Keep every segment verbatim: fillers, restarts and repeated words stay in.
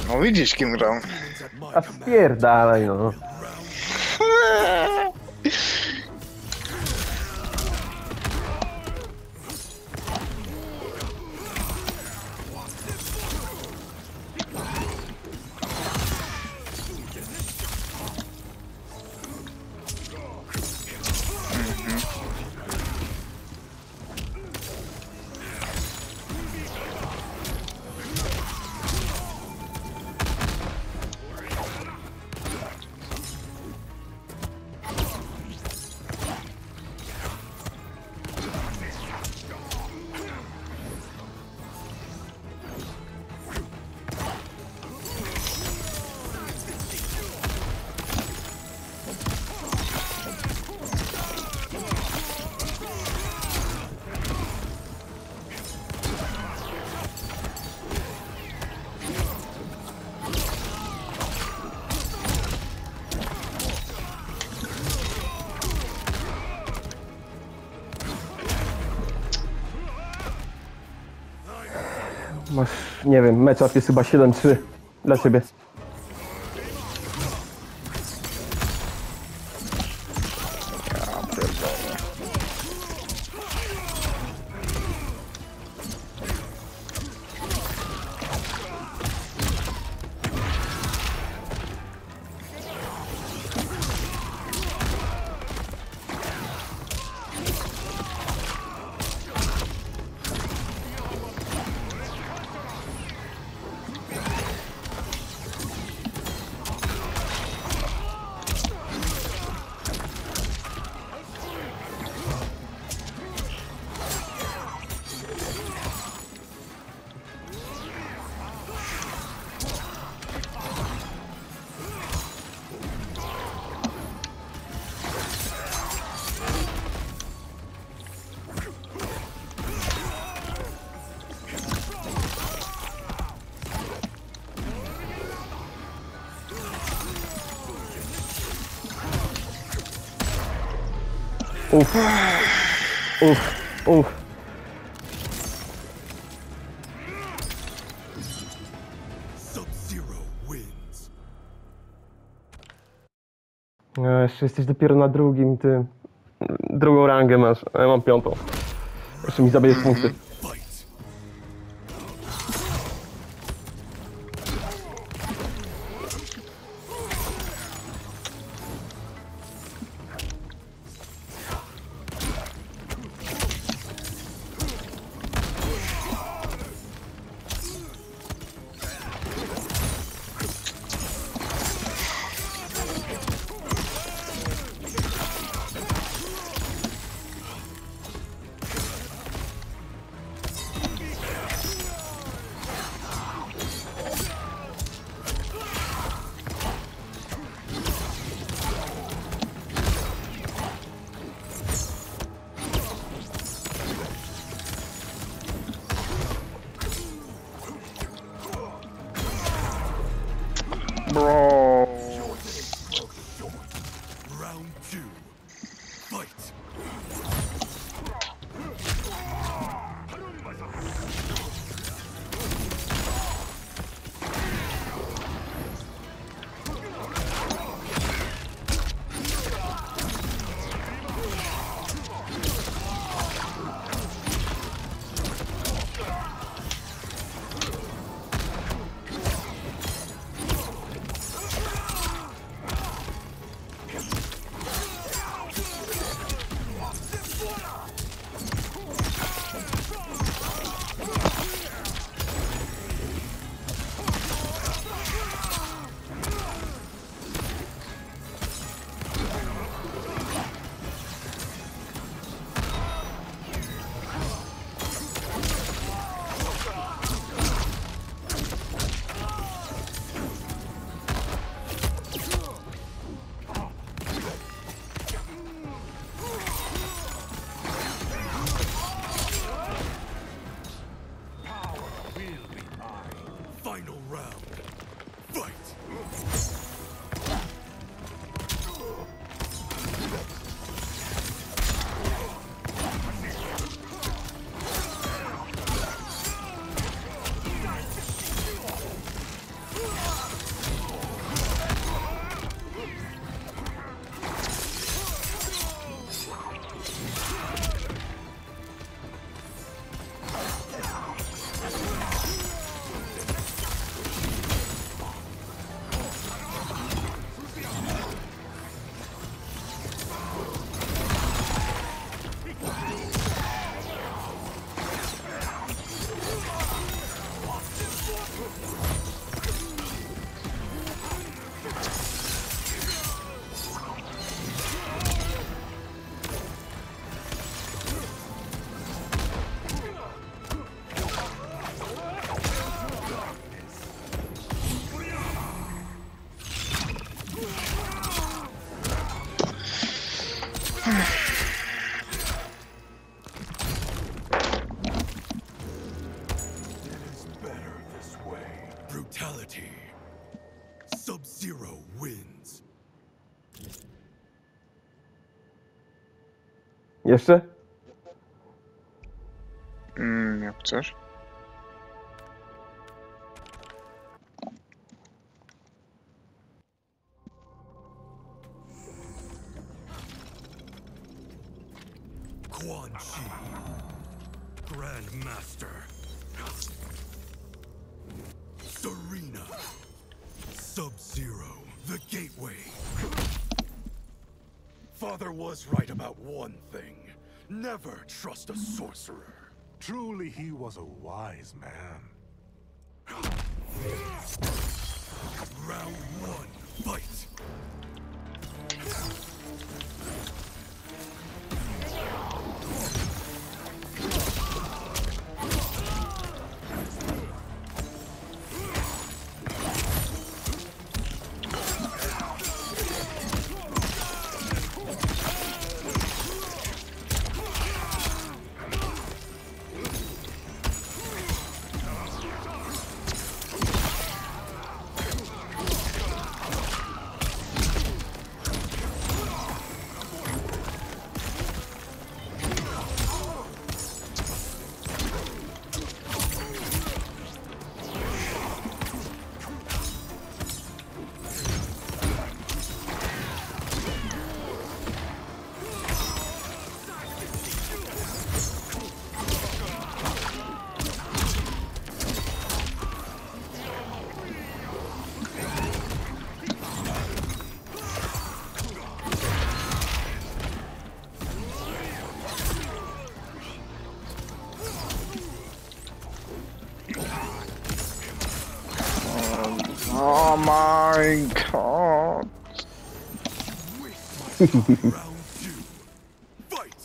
No widzisz, kim grał. A spierdalaj, no. Masz, nie wiem, matchup jest chyba siedem trzy dla ciebie. Uff, uff, uff. No, jeszcze jesteś dopiero na drugim, ty. Drugą rangę masz, a ja mam piątą. Jeszcze mi zabijesz punkty. Bro. Round two. Fight. Final round. Fight! Fatality. Sub-Zero wins. Jeszcze? Mm, jak chcesz. Quan Chi, Grandmaster. Serena. Sub-Zero, the gateway. Father was right about one thing. Never trust a sorcerer. Truly, he was a wise man. Round one, fight. Oh my god. Round two, fight.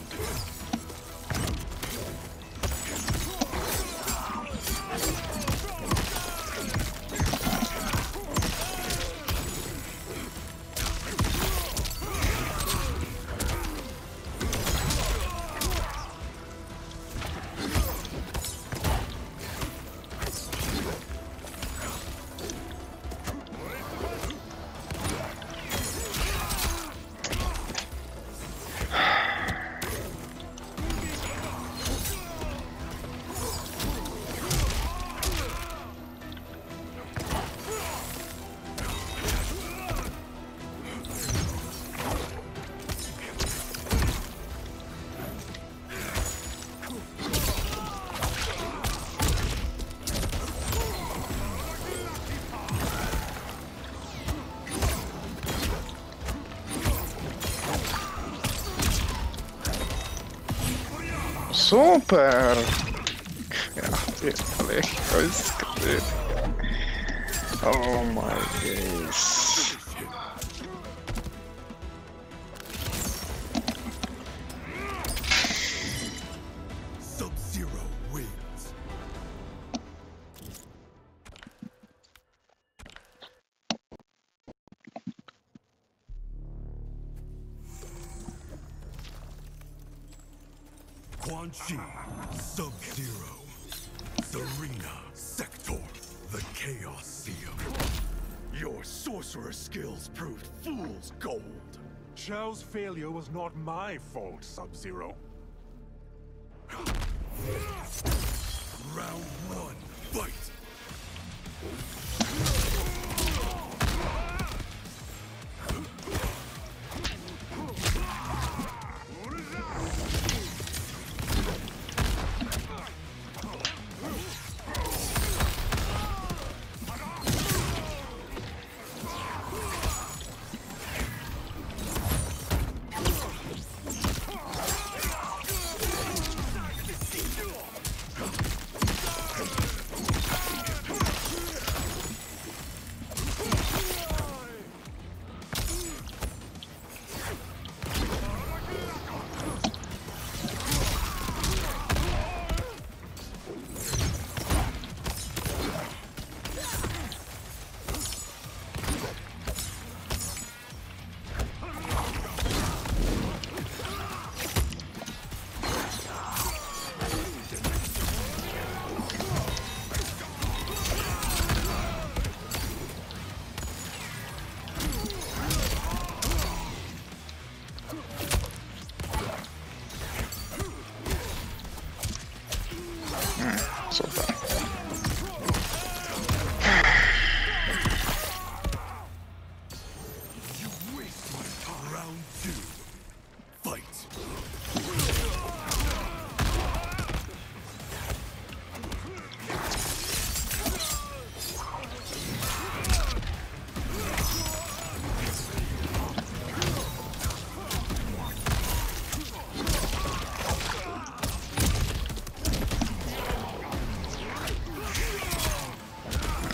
Super! Ja pierdolę, jaki to jest skryt. Oh my days. Sub-Zero wins. Quan Chi, Sub-Zero, Serena, Sector, the Chaos Seal. Your sorcerer skills proved fool's gold. Chao's failure was not my fault, Sub-Zero. Round one, fight!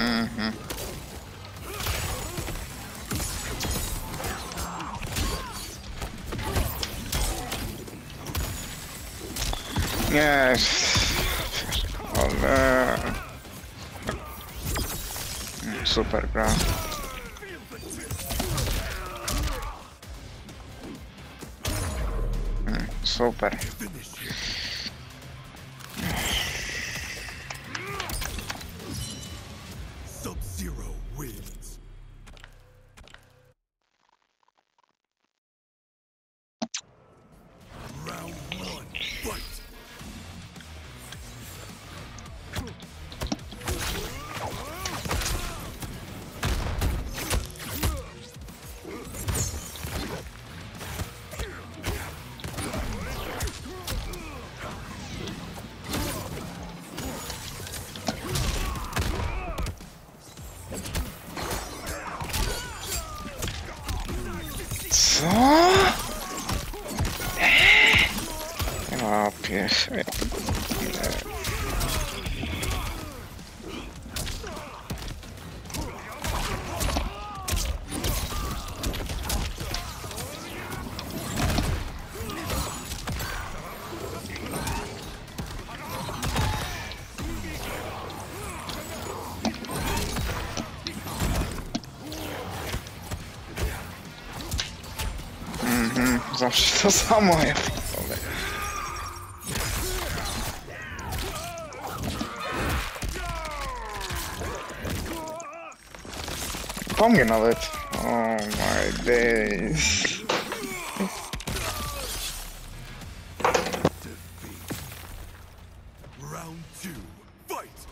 Mhm. Nie. Ale... Super gra. Mm, Super. Sub-Zero wins. Round one, fight! Co? Ja pies... Ja tego... Nie. Mhm, zawsze to samo, ja pierdolę. Po mnie nawet. Oh my days. Round two, fight!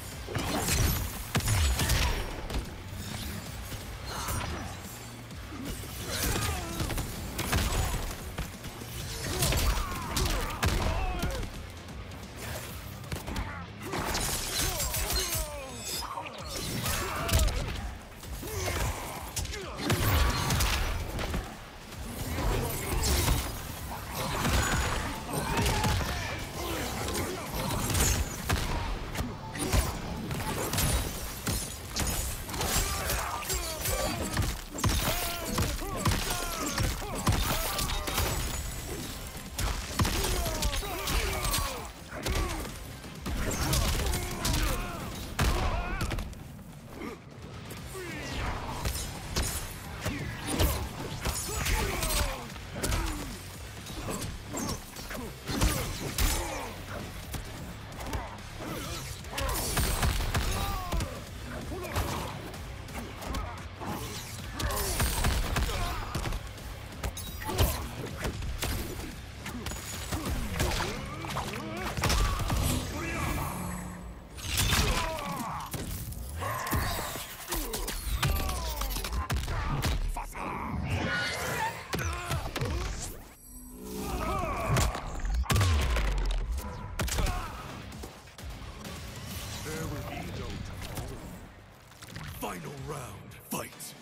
Final round, fight!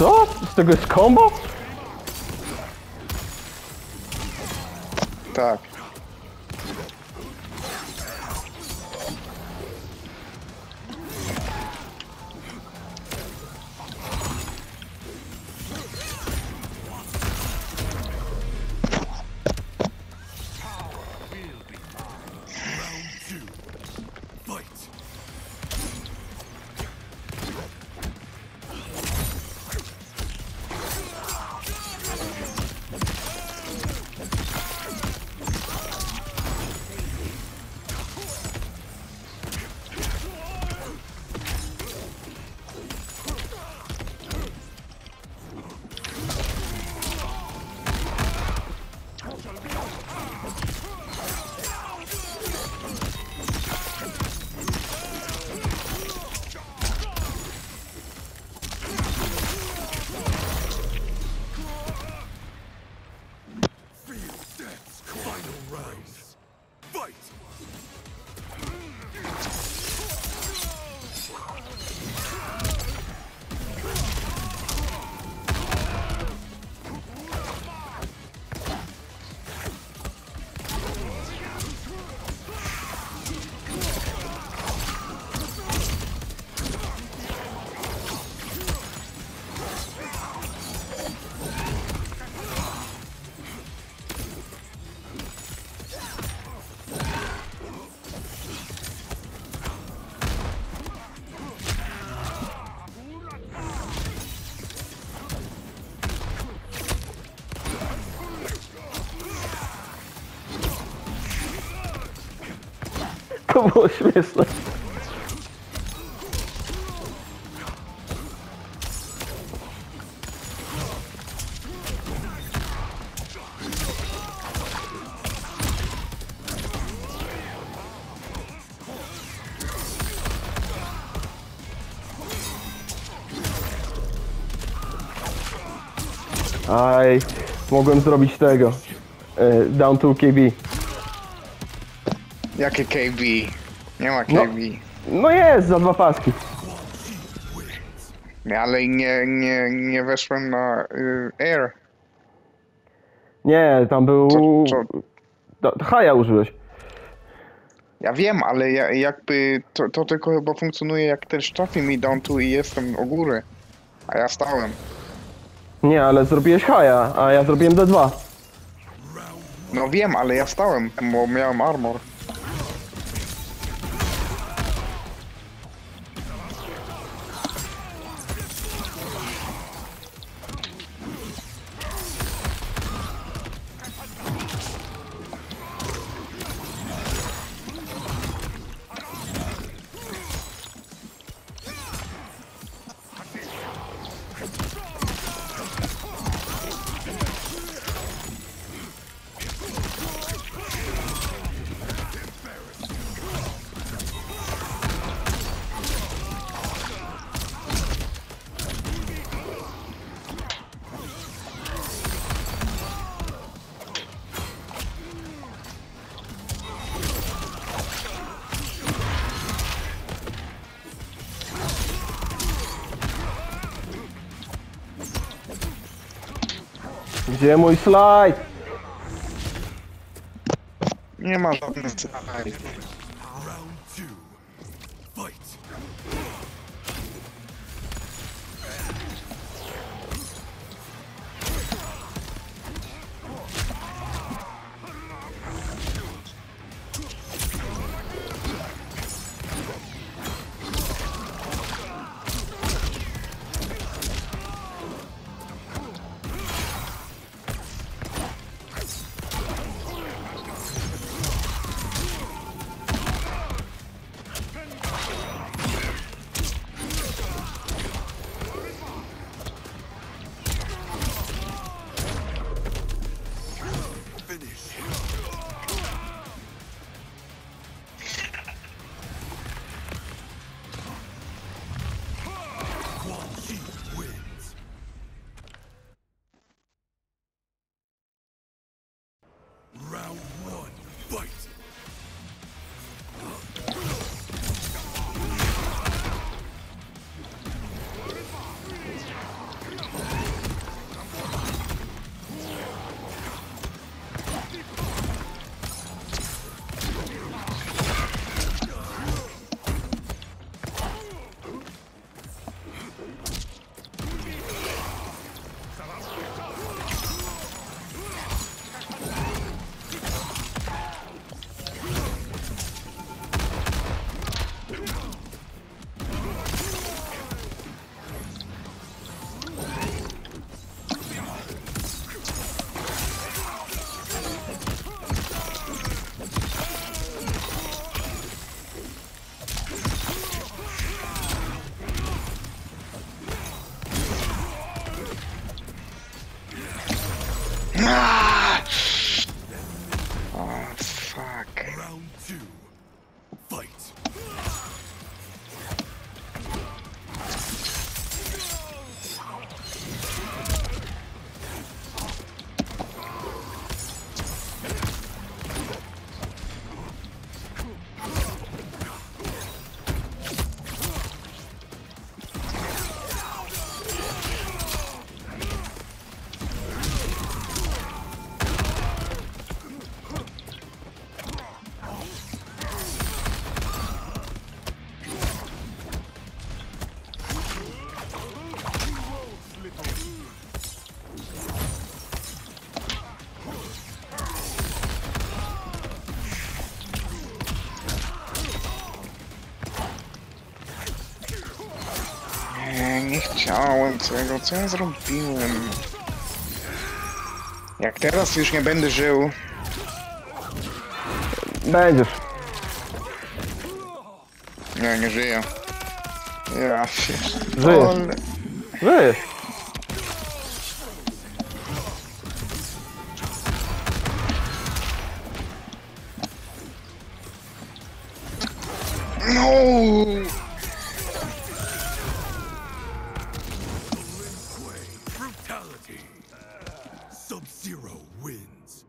Co? Z tego jest combo? Tak. Fight! Feel death's final rise! Fight! To było śmieszne. Aj, mogłem zrobić tego. E, Down to K B. Jakie K B? Nie ma K No. B. No jest, za dwa paski. Nie, ale nie, nie, nie weszłem na y, Air. Nie, tam był... Co- To, to haja użyłeś. Ja wiem, ale ja, jakby to, to tylko chyba funkcjonuje jak też trafi mi down tu i jestem u góry. A ja stałem. Nie, ale zrobiłeś haja, a ja zrobiłem D dwa. No wiem, ale ja stałem, bo miałem armor. Gdzie mój slajd? Nie ma żadnych slajd. Round two. Fight! two. Fight. Nie, nie chciałem tego, co ja zrobiłem? Jak teraz już nie będę żył, Będziesz. nie, nie żyję. Ja się... Żyjesz. Ale- Żyjesz. No! Brutality. Sub-Zero wins.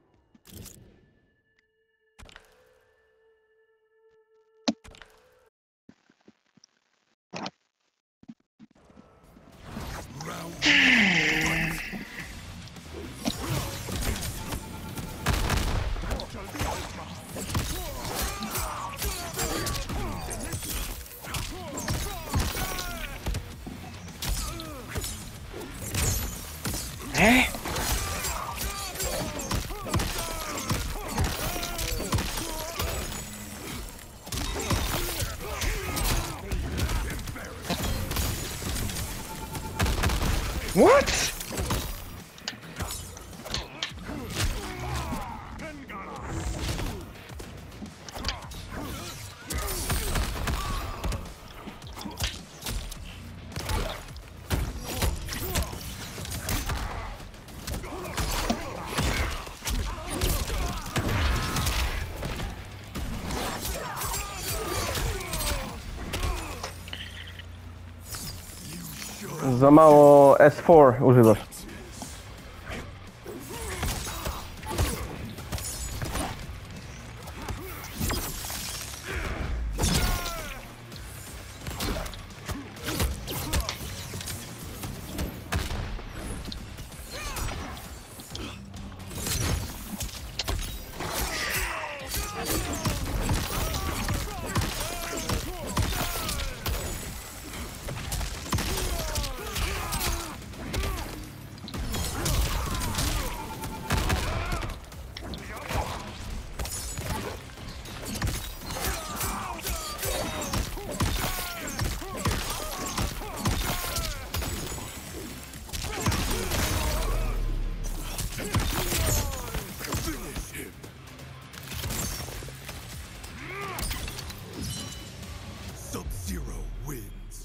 Eh? What? Za mało S cztery używasz. Sub-Zero wins.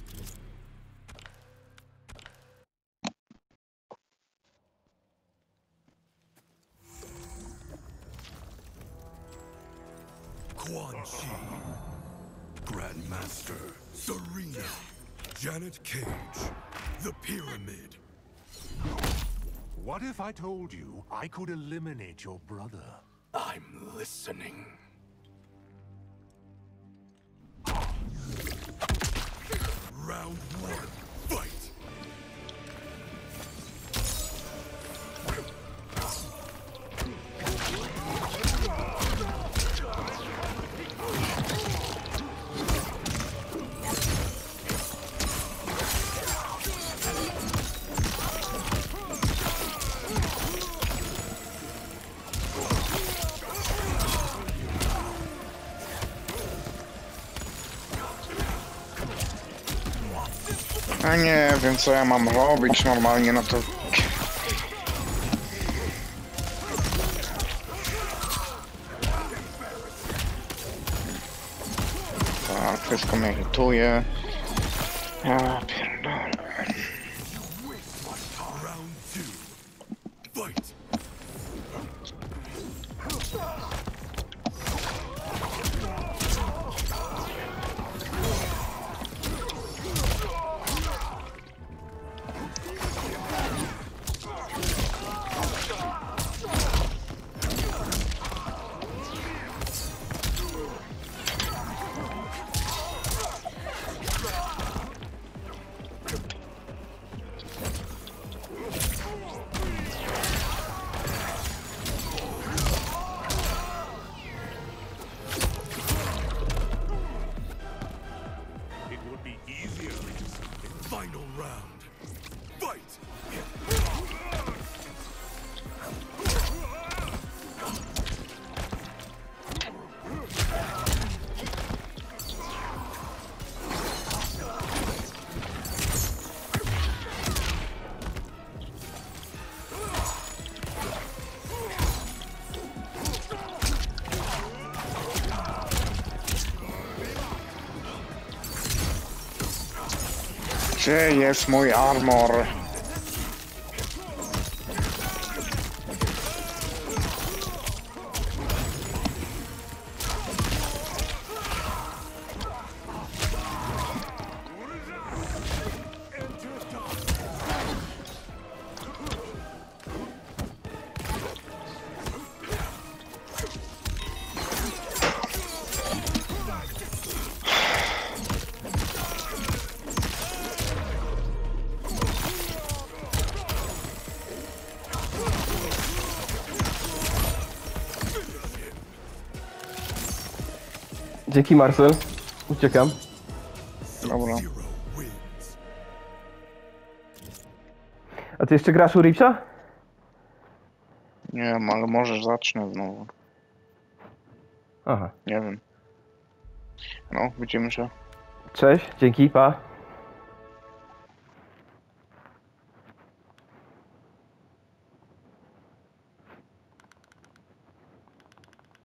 Quan Chi, Grandmaster, Serena, Janet Cage, the Pyramid. What if I told you I could eliminate your brother? I'm listening. Round one, fight! A nie wiem, co ja mam robić normalnie, no to... Tak, wszystko mnie hituje. Ja pierdolę. Round two, fight! round. Fight! Gdzie jest mój armor? Dzięki, Marcel. Uciekam. Dobra. Zero wins. A ty jeszcze grasz u Ripsa? Nie wiem, ale może zacznę znowu. Aha. Nie wiem. No, widzimy się. Cześć, dzięki, pa.